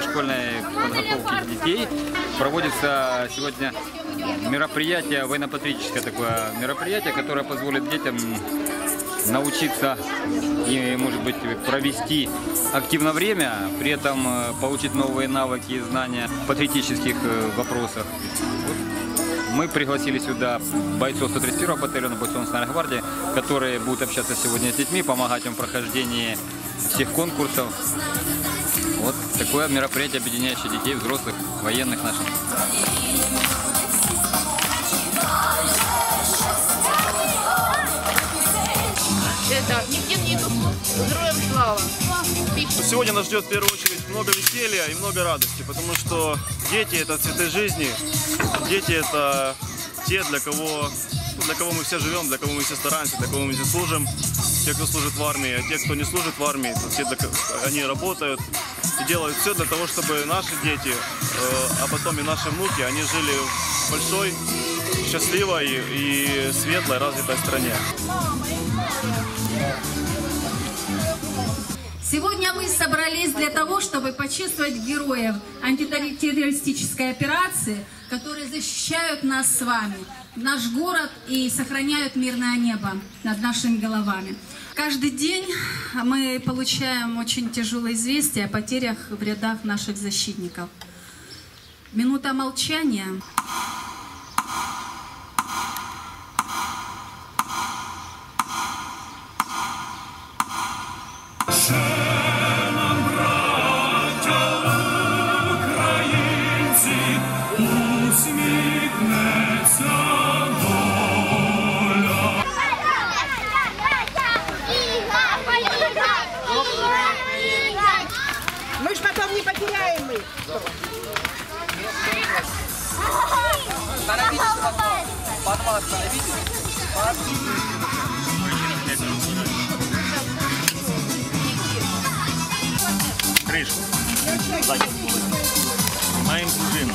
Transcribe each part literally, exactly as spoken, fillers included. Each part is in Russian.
школьной подготовки детей проводится сегодня мероприятие, военно-патриотическое такое мероприятие, которое позволит детям научиться и, может быть, провести активно время, при этом получить новые навыки и знания в патриотических вопросах. Мы пригласили сюда бойцов сто тридцать первого батальона, бойцов Национальной гвардии, которые будут общаться сегодня с детьми, помогать им в прохождении всех конкурсов. Вот такое мероприятие, объединяющее детей, взрослых, военных наших. Это героям слава. Сегодня нас ждет в первую очередь много веселья и много радости, потому что дети — это цветы жизни, дети — это те, для кого, для кого мы все живем, для кого мы все стараемся, для кого мы все служим, те, кто служит в армии, а те, кто не служит в армии, то те, для, они работают и делают все для того, чтобы наши дети, а потом и наши внуки, они жили в большой, счастливой и светлой, развитой стране. Сегодня мы собрались для того, чтобы почувствовать героев антитеррористической операции, которые защищают нас с вами, наш город и сохраняют мирное небо над нашими головами. Каждый день мы получаем очень тяжелые известия о потерях в рядах наших защитников. Минута молчания. Мы ж потом не потеряем их. Остановитесь, подвал, остановитесь. Крышу. Сзади. Моим пружину.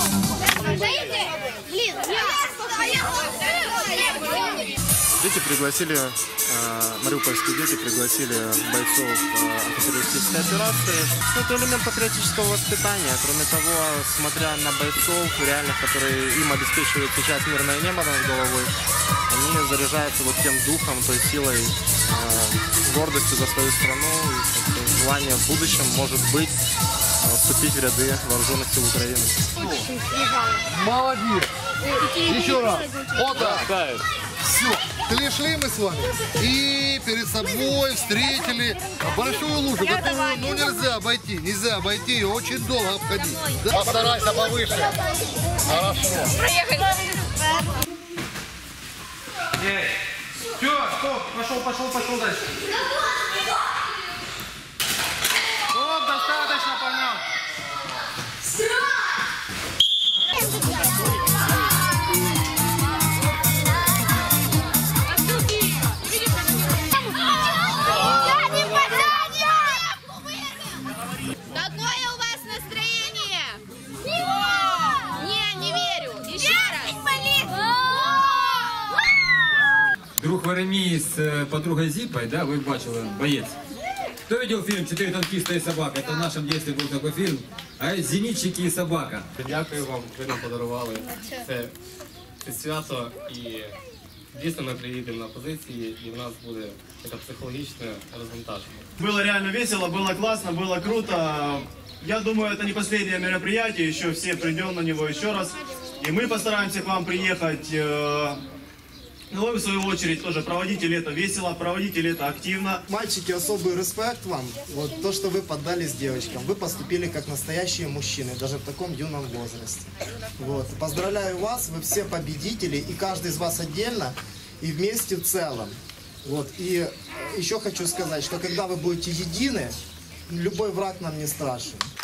Дети пригласили, э, мариупольские дети пригласили бойцов э, антитеррористической операции. Это элемент патриотического воспитания. Кроме того, смотря на бойцов, реальных, которые им обеспечивают сейчас мирное небо над головой, они заряжаются вот тем духом, той силой, э, гордостью за свою страну, и желание в будущем, может быть, э, вступить в ряды вооруженных сил Украины. Молодец! Еще раз! Вот так! Все, пришли мы с вами и перед собой встретили большую лужу, которую ну, нельзя обойти, нельзя обойти, ее очень долго обходить. Да? Постарайся повыше. Хорошо. Проехали. Все, стоп, пошел, пошел, пошел дальше. Стоп, достаточно, понял. Какое у вас настроение? Не, не верю. Еще раз. Друг Варемії з подругою Зіпою, да, ви бачили, боєць. Кто видел фильм «Четыре танкиста и собака»? Это в нашем детстве был такой фильм. А «Зенитчики и собака». Дякую вам, що нам подарували це, це свято. І дійсно ми приїдемо на позиції, і в нас буде таке психологічне розвантаження. Было реально весело, было классно, было круто. Я думаю, это не последнее мероприятие, еще все придем на него еще раз. И мы постараемся к вам приехать. Ну, вы, в свою очередь, тоже проводите лето весело, проводите лето активно. Мальчики, особый респект вам. Вот то, что вы поддались девочкам. Вы поступили как настоящие мужчины, даже в таком юном возрасте. Вот. Поздравляю вас, вы все победители, и каждый из вас отдельно, и вместе в целом. Вот. И еще хочу сказать, что когда вы будете едины, любой враг нам не страшен.